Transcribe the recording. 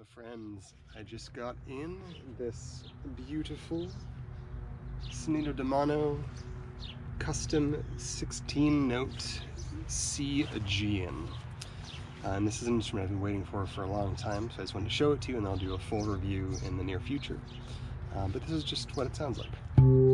friends, I just got in this beautiful SonidoDeMano custom 16-note C Aegean. And this is an instrument I've been waiting for a long time, so I just wanted to show it to you, and I'll do a full review in the near future. But this is just what it sounds like.